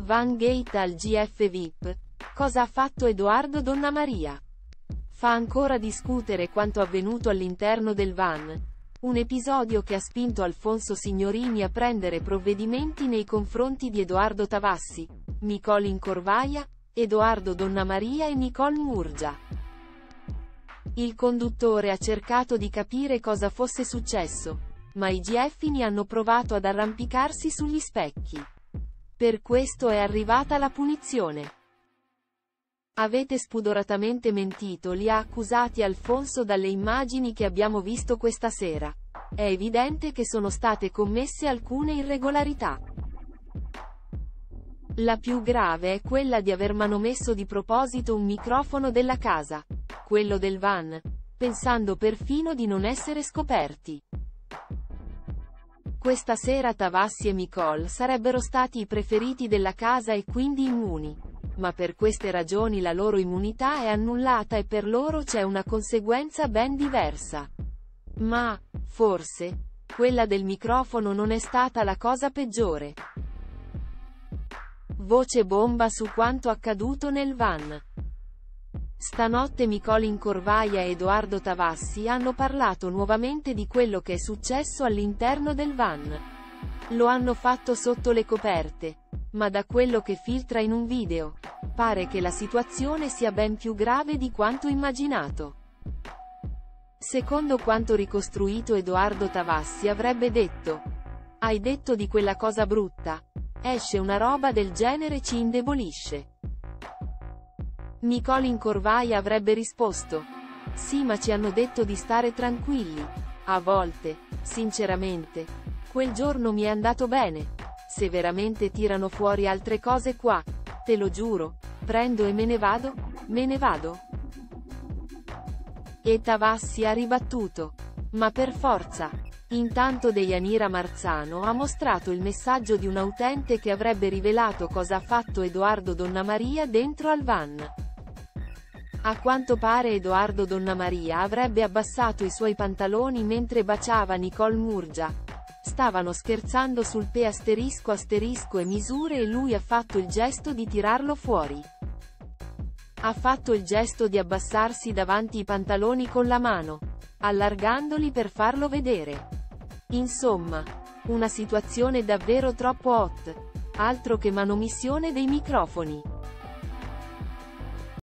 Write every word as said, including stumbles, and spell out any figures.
Van Gate al G F V I P. Cosa ha fatto Edoardo Donnamaria? Fa ancora discutere quanto avvenuto all'interno del van. Un episodio che ha spinto Alfonso Signorini a prendere provvedimenti nei confronti di Edoardo Tavassi, Nicole Incorvaia, Edoardo Donnamaria e Nicole Murgia. Il conduttore ha cercato di capire cosa fosse successo, ma i Gieffini hanno provato ad arrampicarsi sugli specchi. Per questo è arrivata la punizione. Avete spudoratamente mentito, li ha accusati Alfonso dalle immagini che abbiamo visto questa sera. È evidente che sono state commesse alcune irregolarità. La più grave è quella di aver manomesso di proposito un microfono della casa, quello del van, pensando perfino di non essere scoperti. Questa sera Tavassi e Nicole sarebbero stati i preferiti della casa e quindi immuni, ma per queste ragioni la loro immunità è annullata e per loro c'è una conseguenza ben diversa. Ma, forse, quella del microfono non è stata la cosa peggiore. Voce bomba su quanto accaduto nel van. Stanotte Nicole Incorvaia e Edoardo Tavassi hanno parlato nuovamente di quello che è successo all'interno del van. Lo hanno fatto sotto le coperte, ma da quello che filtra in un video, pare che la situazione sia ben più grave di quanto immaginato. Secondo quanto ricostruito Edoardo Tavassi avrebbe detto: "Hai detto di quella cosa brutta. Esce una roba del genere ci indebolisce." Nicole Incorvaia avrebbe risposto: "Sì, ma ci hanno detto di stare tranquilli. A volte, sinceramente, quel giorno mi è andato bene. Se veramente tirano fuori altre cose qua, te lo giuro, prendo e me ne vado, me ne vado." E Tavassi ha ribattuto: "Ma per forza." Intanto Deianira Marzano ha mostrato il messaggio di un utente che avrebbe rivelato cosa ha fatto Edoardo Donnamaria dentro al van. A quanto pare Edoardo Donnamaria avrebbe abbassato i suoi pantaloni mentre baciava Nicole Murgia. Stavano scherzando sul pe asterisco asterisco e misure e lui ha fatto il gesto di tirarlo fuori. Ha fatto il gesto di abbassarsi davanti i pantaloni con la mano, allargandoli per farlo vedere. Insomma, una situazione davvero troppo hot. Altro che manomissione dei microfoni.